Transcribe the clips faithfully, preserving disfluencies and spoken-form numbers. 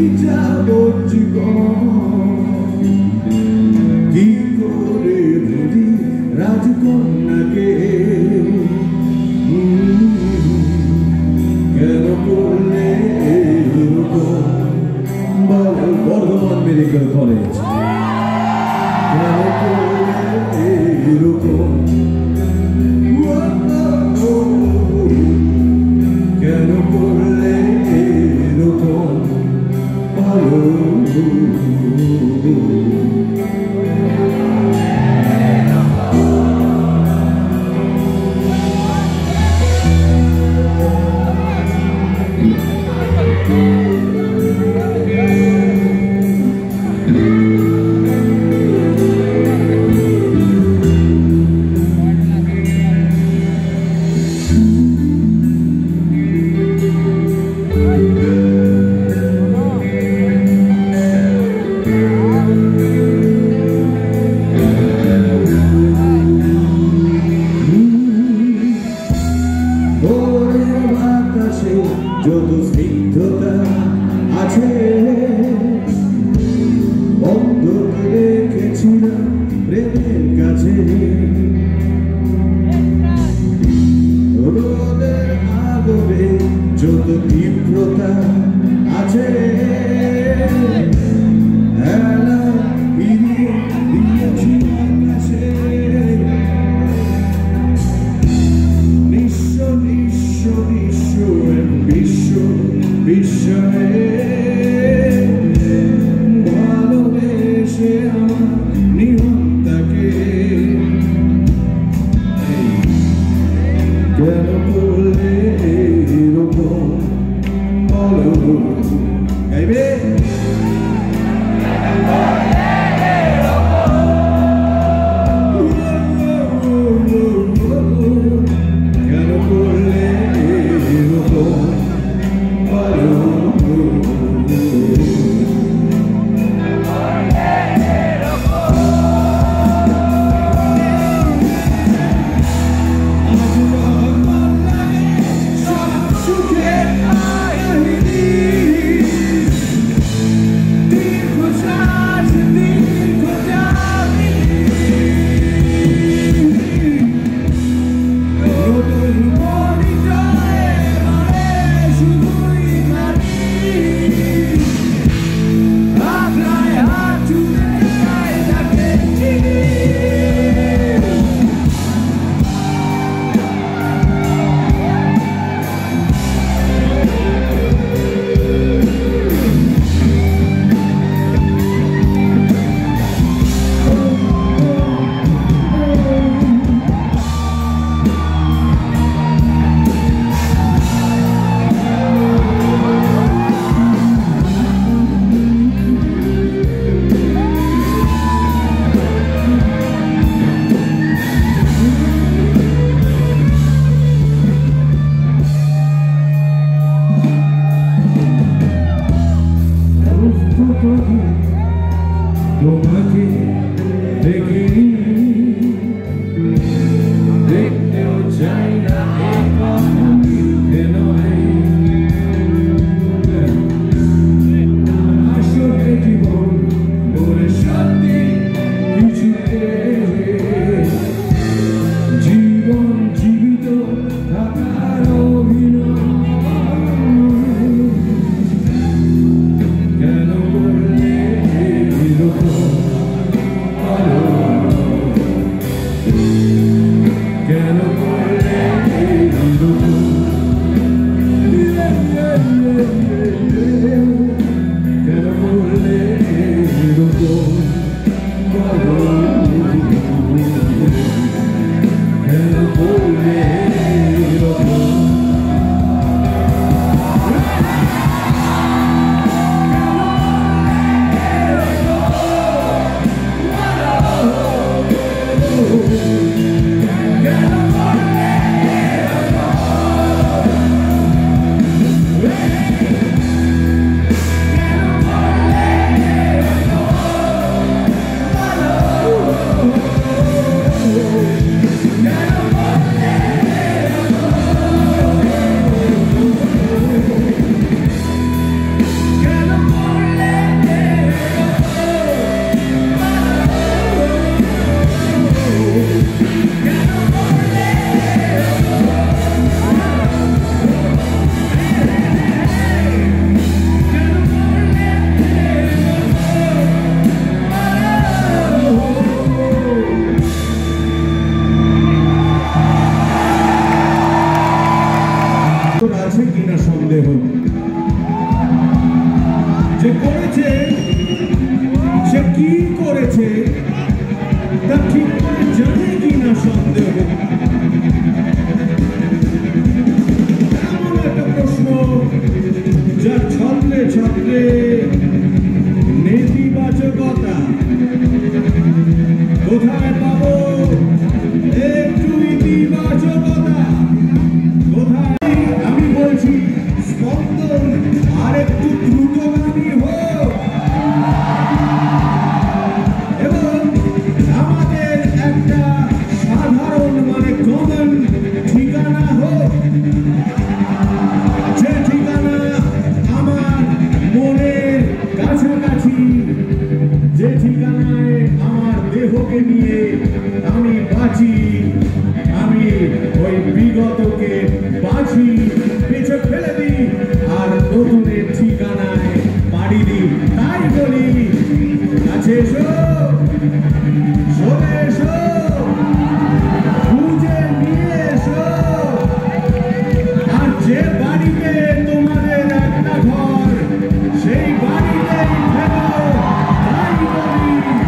যাব জীবন কি করে ভুলি রাজকন্যাকে কেন করলে এরকম বর্ধমান মেডিকেল কলেজ কেন করলে এরকম কেন করলে এরকম ভালো যত স্নিগ্ধতা আছে বন্ধ রেখেছিলাম প্রেমের কাছে রোদের আদরে যত তীব্রতা আছে ভালোবেসে আমার নিহন্তাকে কেন করলে এরকম বলো গাইবে কেন করলে এরকম বলো I need পুরনোকে বাঁচি বেঁচে ফেলে দিই আর নতুনের ঠিকানায় বাড়ি দিই। তাই বলি কাছে এসো, চলে এসো, খুঁজে নিয়ে এসো। আর যে বাড়িতে তোমাদের একটা ঘর, সেই বাড়িতেই থেকো। তাই বলি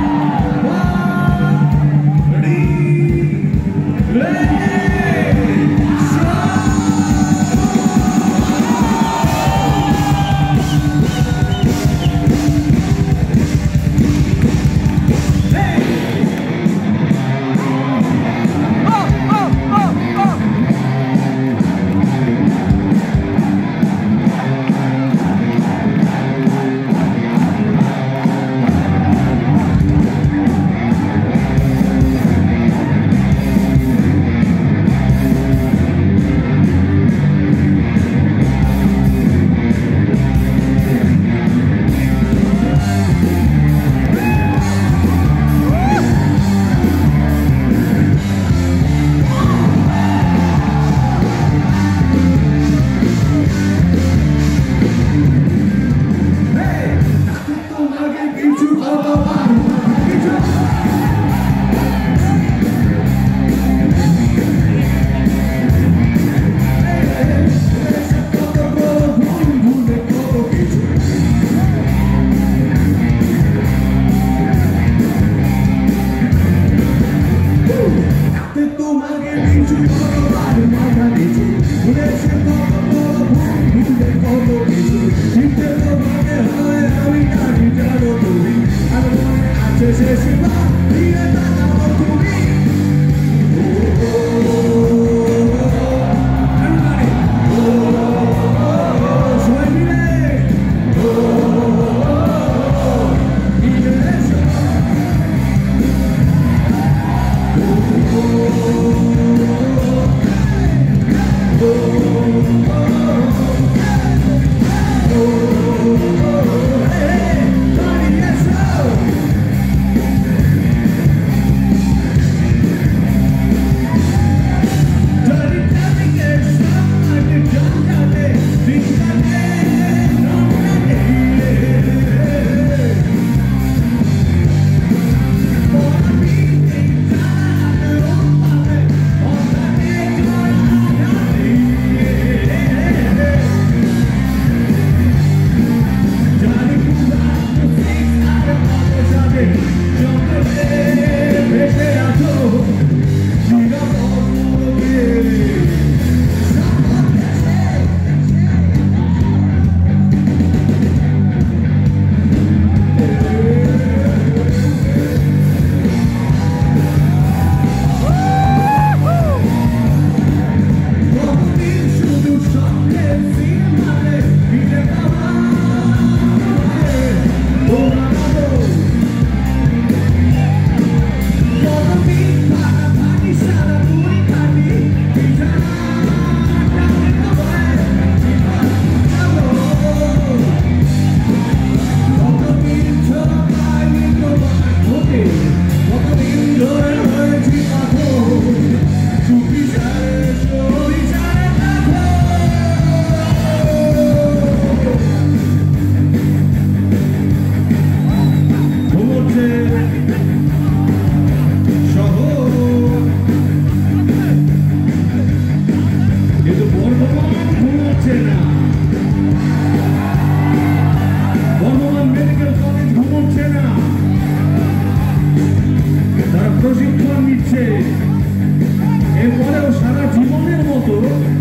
এরপরেও সারা জীবনের মতো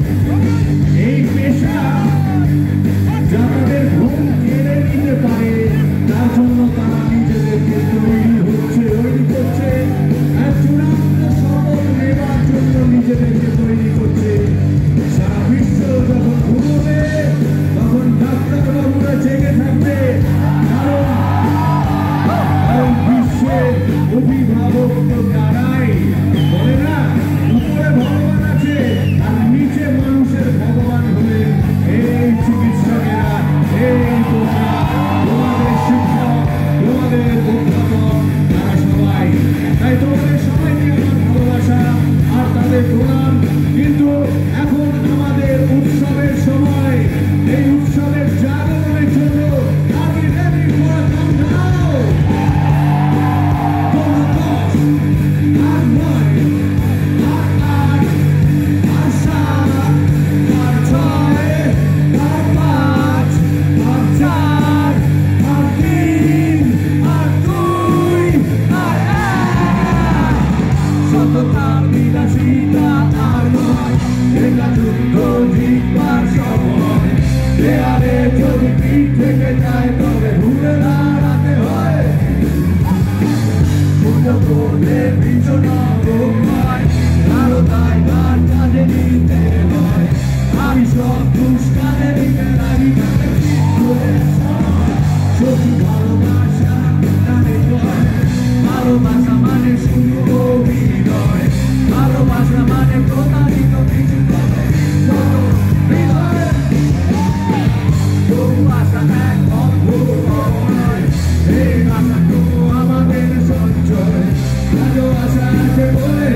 এই পেশা যা তাদের ঘুম কেড়ে নিতে পারে তার জন্য তারা নিজেদেরকে তৈরি হচ্ছে তৈরি করছে আর চূড়ান্ত শপথ নেবার জন্য নিজেদেরকে তৈরি করছে। সারা বিশ্ব যখন ঘুমোবে থেকে যায় তবে ঘুরে দাঁড়াতে হয় করলে বিছনা হয় আরো তাই গান কাঁধে নিতে হয় আমি সব দুষ কাঁধে নিতে লাগি সত্যি ভালোবাসা জানে নয় ভালোবাসা মানে শুধু অভিনয় ভালোবাসা মানে প্রতারিত কিছু তবু আশা এক অদ্ভুত নয় এই আশাটুকু আমাদের সঞ্চয় আজও আশা আছে বলে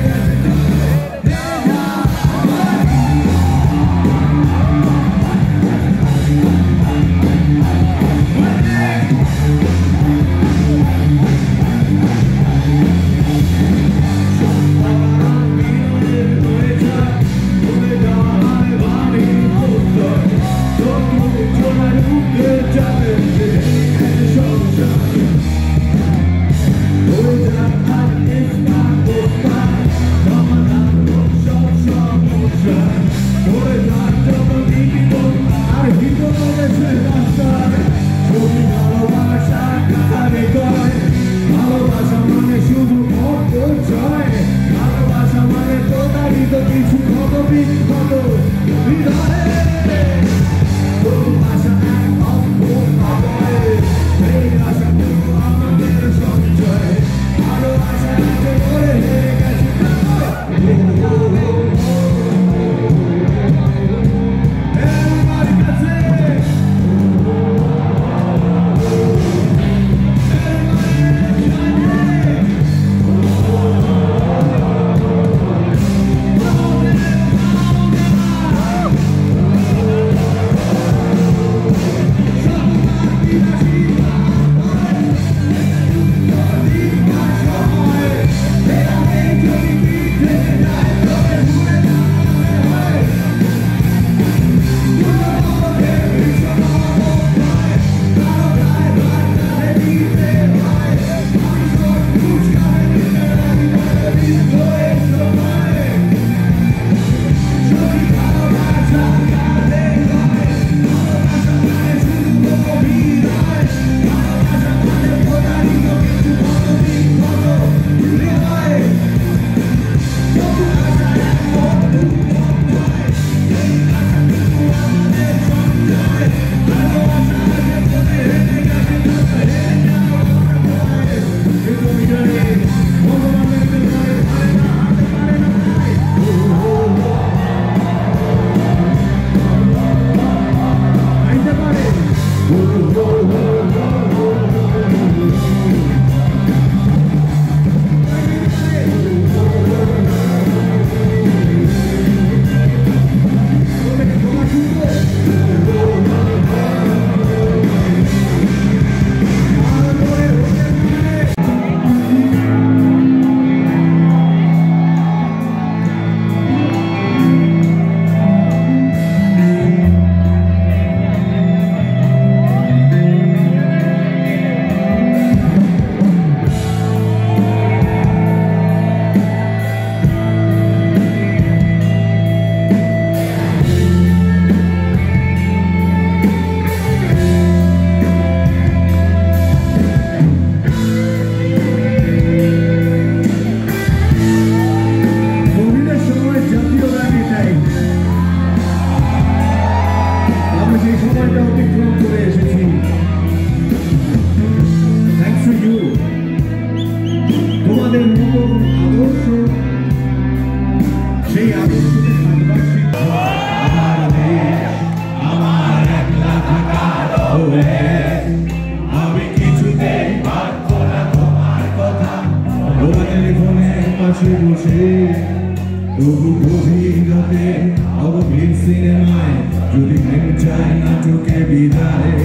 তবু গভীর রাতে অগভীর সিনেমায় যদি প্রেম চাই নাটকে বিদায়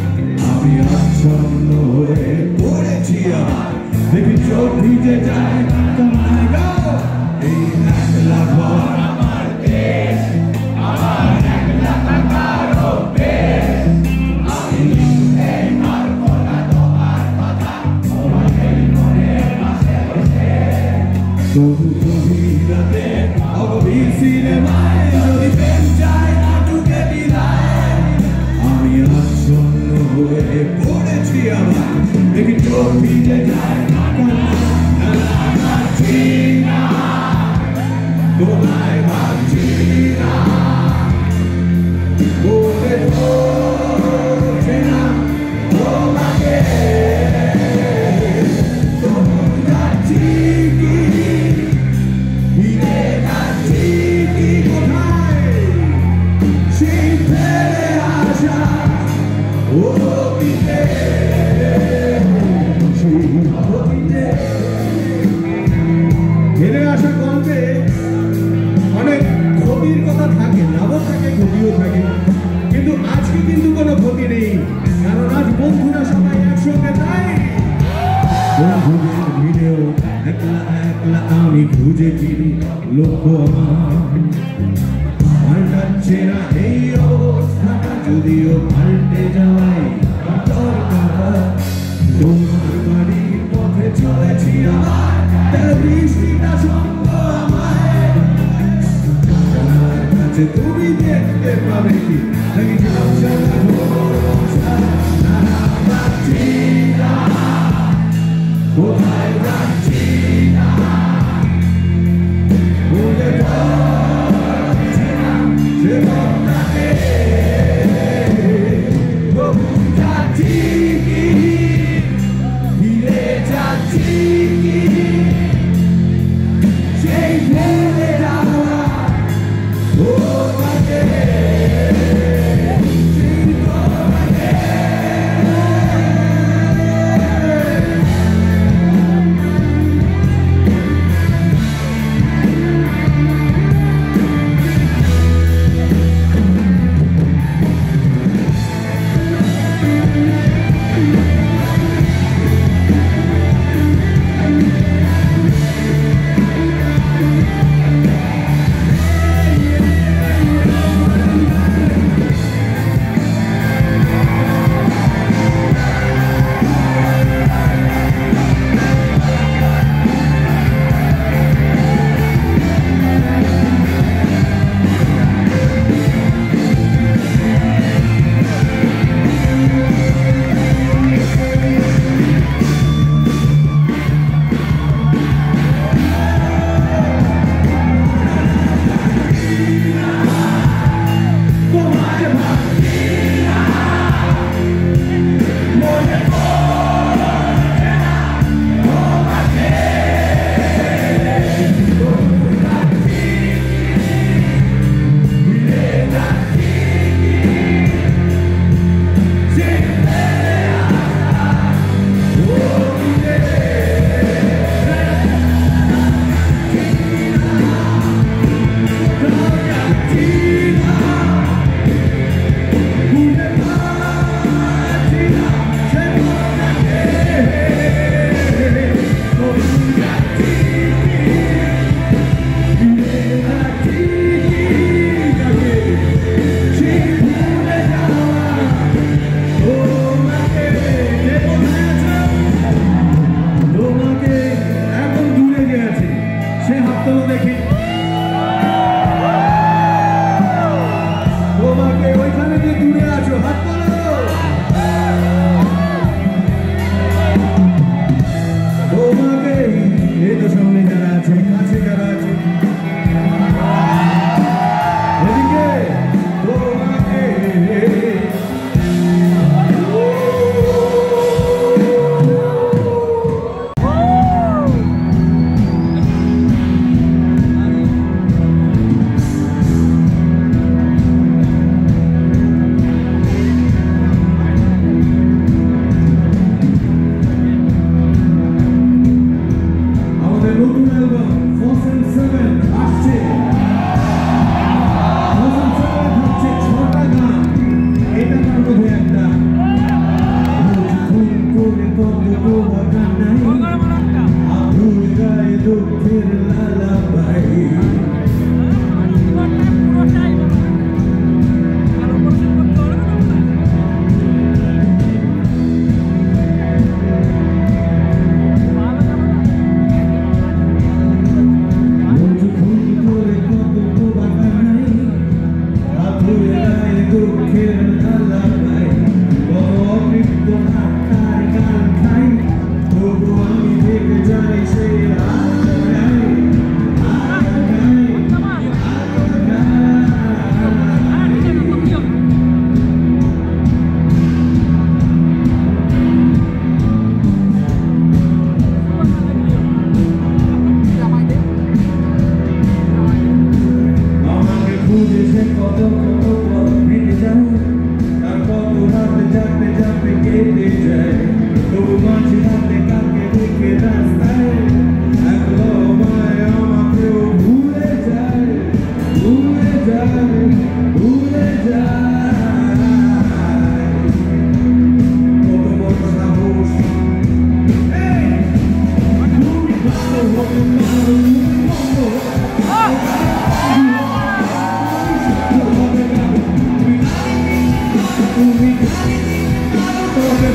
আমি আচ্ছন্ন হয়ে পড়েছি আর দেখি চোখ ভিজে যায় তোমায় গাও এই একলা ঘর আমার দেশ আমার একলা থাকার অভ্যেস আমি লিখতে পারবো না তোমার কথা তোমাদের মনের পাশে বসে তবু গভীর রাতে অগভীর সিনেমায় যদি প্রেম চাই নাটকে বিদায় আমি আচ্ছন্ন দেখি চোখ ভিজে যায় ভাবছি না তোমায় ভাবছি না বলে বলছে না তোমাকে তবু যাচ্ছি কি ফিরে যাচ্ছি কি কোথায় সেই ফেলে আসা ও পিঠে ফিরে আসা গল্পে অনেক ক্ষতির কথা থাকে, লাভও থাকে, ক্ষতিও থাকে, কিন্তু আজকে কিন্তু কোনো ক্ষতি নেই, কারণ আজ বন্ধুরা সবাই একসঙ্গে তাই বন্ধুদের ভিড়েও একলা একলা আমি খুঁজে ফিরি লক্ষ্য আমার পাল্টাচ্ছে না এই অবস্থাটা, যদিও পাল্টে যাওয়াই দরকার। তোমার বাড়ির পথে চলেছি আমার, তার বৃষ্টিটা সঙ্গ আমায়, তোমার কাছে তুমি দেখতে পাবে কি নাকি ঝাপসা ভরসা না পাচ্ছি না কোথায় যাচ্ছি না বলে বলছে না সে বলতে তবু যাচ্ছি কি ফিরে যাচ্ছি কি সেই ফেলে যাওয়া তোমাকে সেই তোমাকে কত কত পথ হেঁটে যায়, আর কত রাতে জাগতে জাগতে কেটে যায়, তবু মাঝে রাতে কাকে দেখে রাস্তায় একলো মায় আমাকেও ভুলে যায়, ভুলে যায়, ভুলে যায়। কত বড় সাহস, তুমি ভালো হতে পারো, তুমি তবে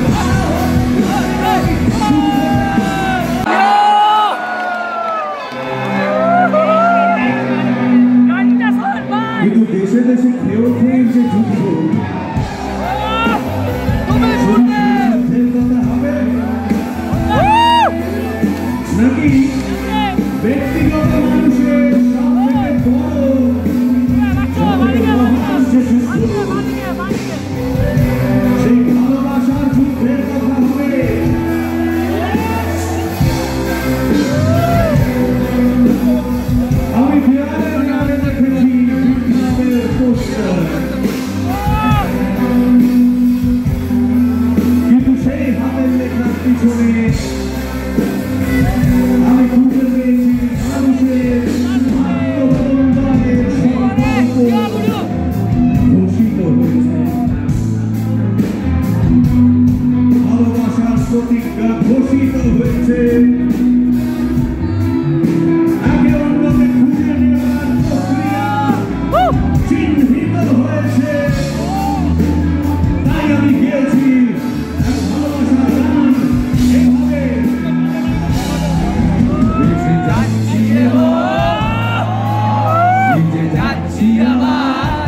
কিন্তু দেশে দেশে খেয়েও খেয়ে যে যুদ্ধ নাকি ব্যক্তিগত মানুষের সব থেকে বড় যে যুদ্ধ, সেই ভালোবাসার যুদ্ধের কথা হবে। আমি দেয়ালে দেয়ালে দেখেছি বিপ্লবের পোস্টার, কিন্তু সেই হাতের লেখার পিছনে আমি খুঁজে পেয়েছি মানুষের আত্মবলিদানের সংকল্প ঘোষিত হয়েছে, ভালোবাসার প্রতিজ্ঞা ঘোষিত হয়েছে, একে অন্যকে খুঁজে নেওয়ার প্রক্রিয়া চিহ্নিত হয়েছে। তাই আমি গিয়েছি এক ভালোবাসার গান এভাবে, ভেসে যাচ্ছি ভিজে যাচ্ছি আবার,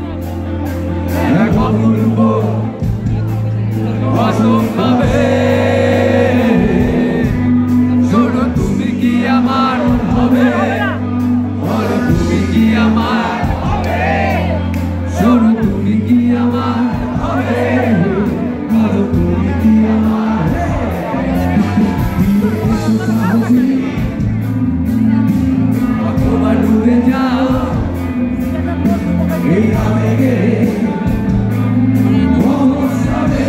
এক অপূর্ব অসম্ভবে, শোনো তুমি কি আমার হবে, বলো তুমি কি আমার হবে, শোনো তুমি কি আমার হবে, বলো তুমি কি আমার সাহসী, অথবা ডুবে যাও এই আবেগে মহোৎসবে,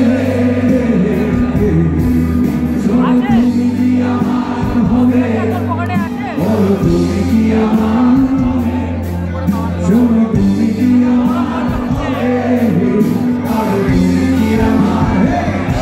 শোনো তুমি কি আমার হবে, বলো তুমি কি আমার হবে, শোনো তুমি কি আমার হবে, বলো তুমি কি আমার হবে।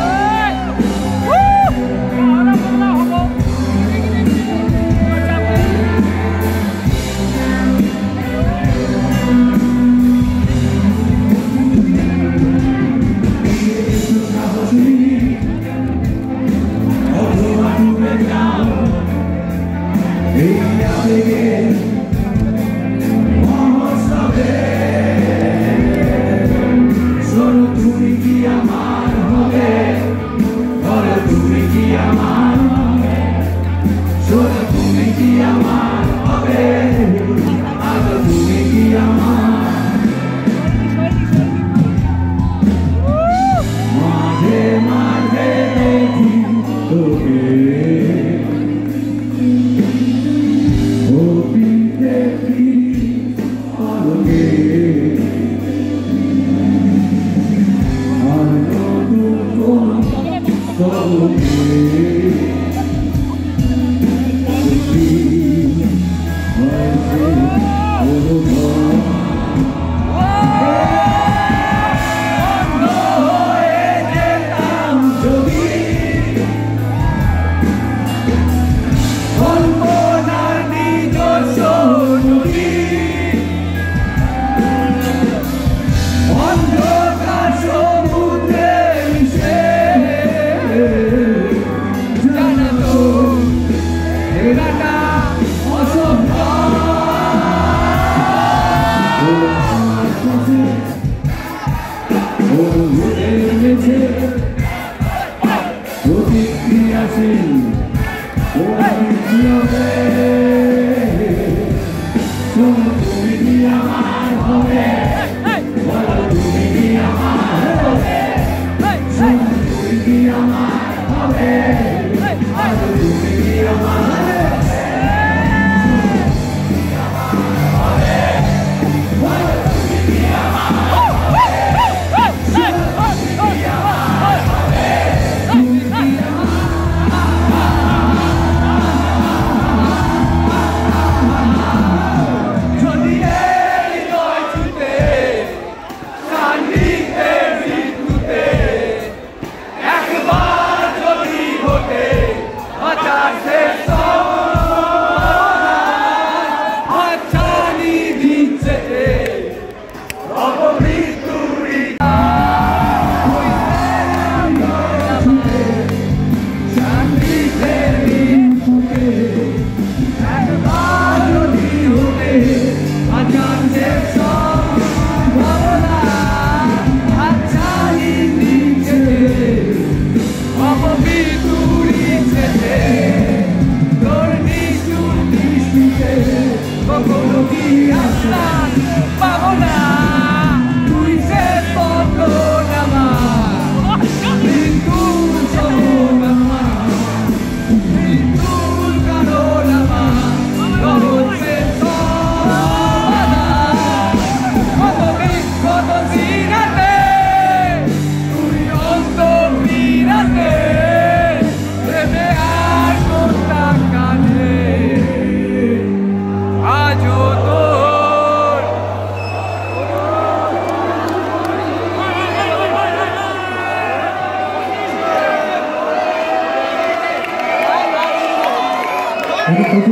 অথবা ডুবে যাও এই আবেগে মহোৎসবে, শোনো তুমি কি আমার হবে, বলো তুমি কি আমার হবে, শোনো তুমি কি আমার হবে, বলো তুমি কি আমার। মাঝে মাঝে দেখি তোকে অতীতে ফিরি আলোকে, আর নতুন কোন সবকে হয়েছে অনুভব, প্রতিক্রিয়াশীল তুমি কি আমার হবে, বলো তুমি কি আমার হবে, তুমি কি আমার হবে, বলো তুমি কি আমার হবে।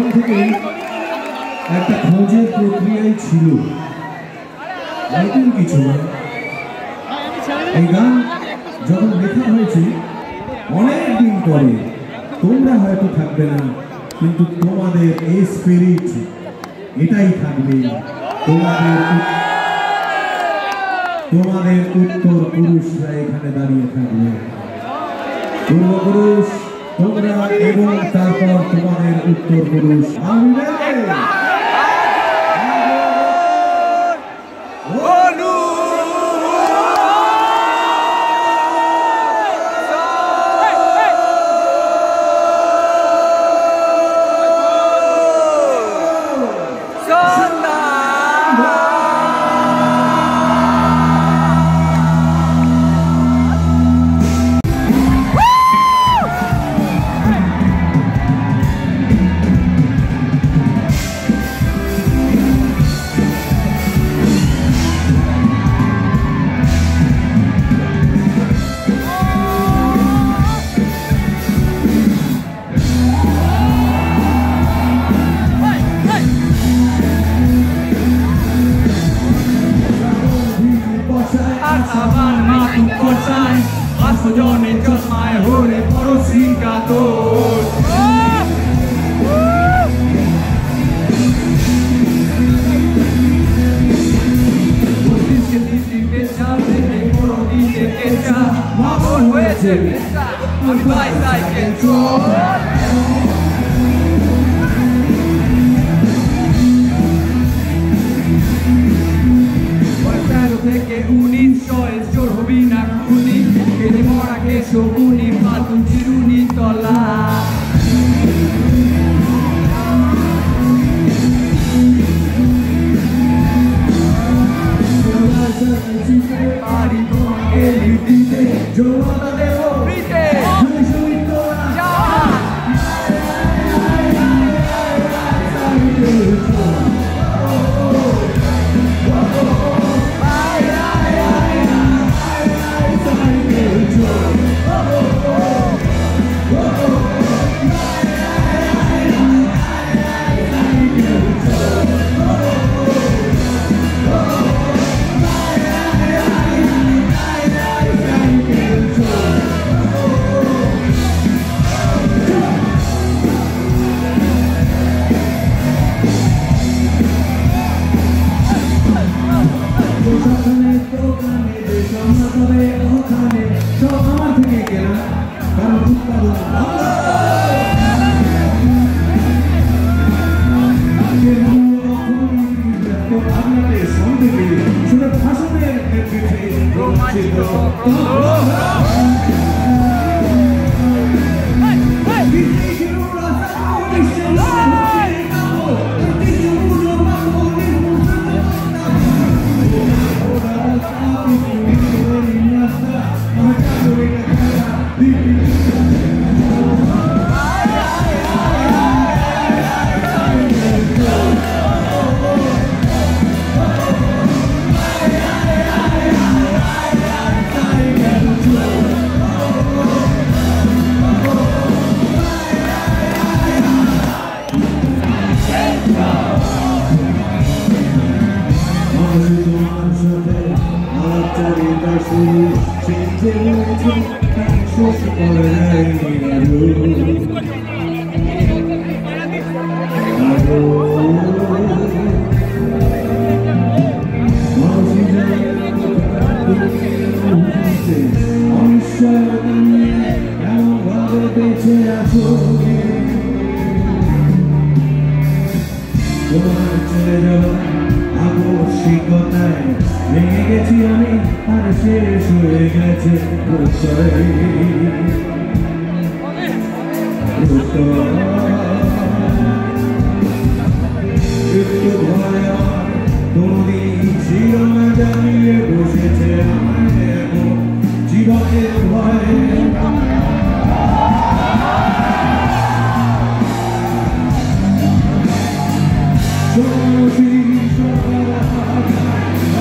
থেকে একটা খোঁজের প্রক্রিয়াই ছিল, নতুন কিছু না। এই গান যখন লেখা হয়েছে অনেক দিন পরে, তোমরা হয়তো থাকবে না, কিন্তু তোমাদের এই স্পিরিট এটাই থাকবে। তোমাদের তোমাদের উত্তর পুরুষরা এখানে দাঁড়িয়ে থাকবে। পূর্বপুরুষ তোমরা এবং তারপর তোমাদের উত্তর পুরুষ।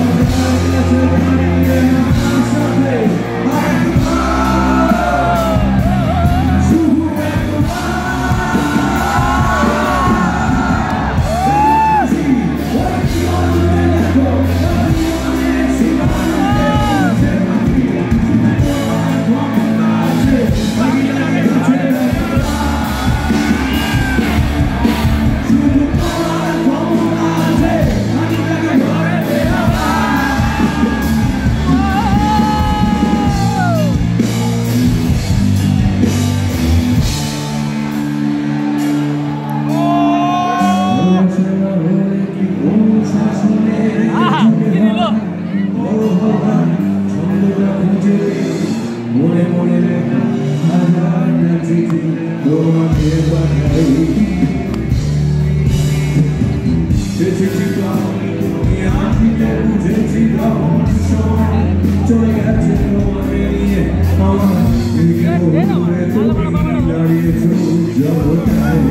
Something চলে গেছে তোমাকে নিয়ে আমার জীবনে তুমি দাঁড়িয়েছো জগতায়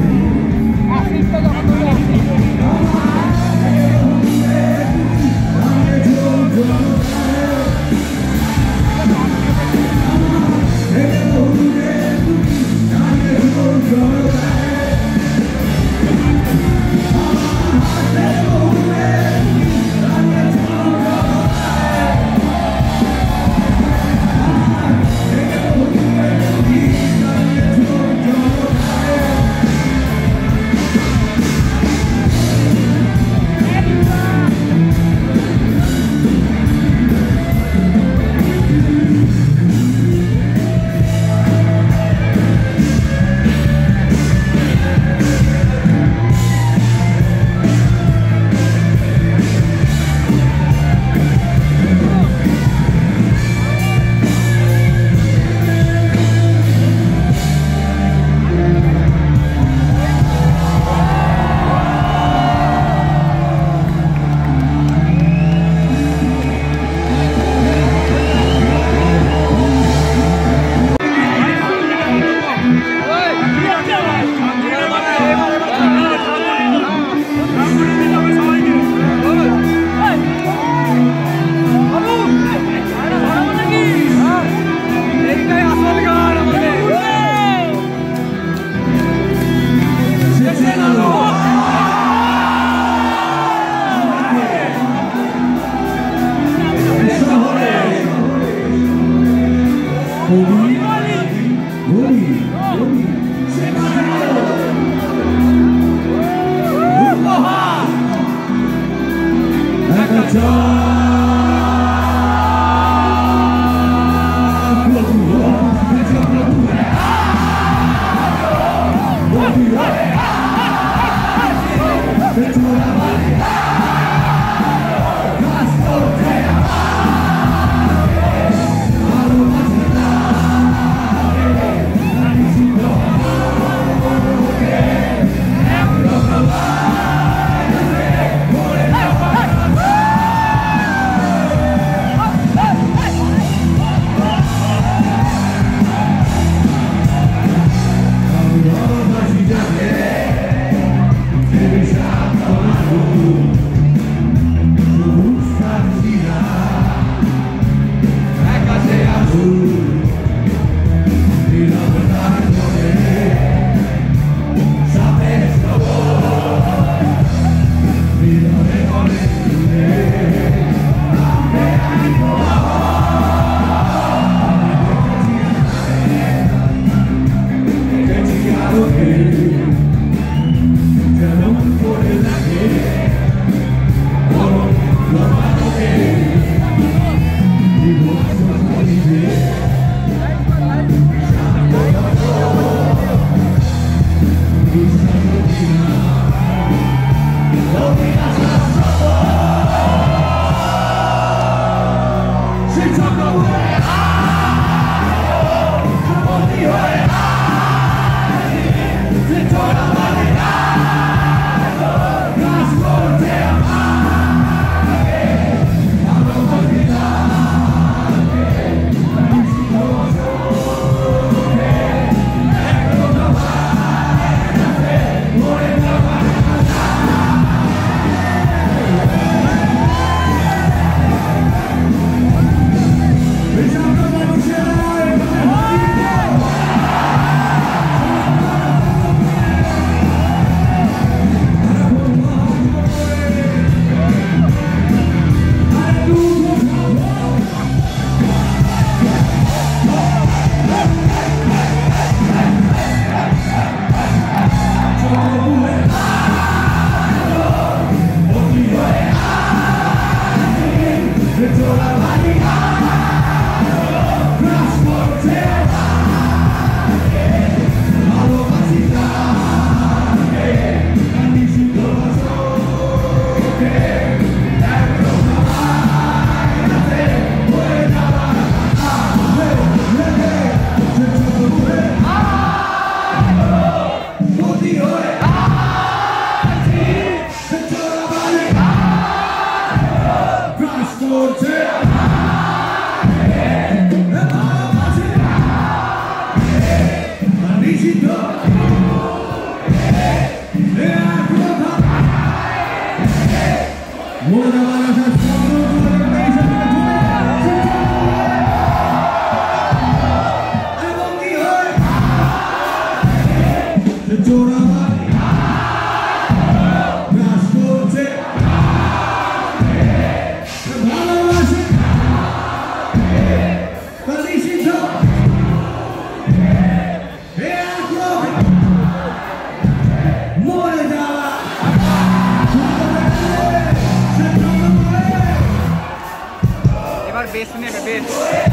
বেস্ট নেবে বেস্ট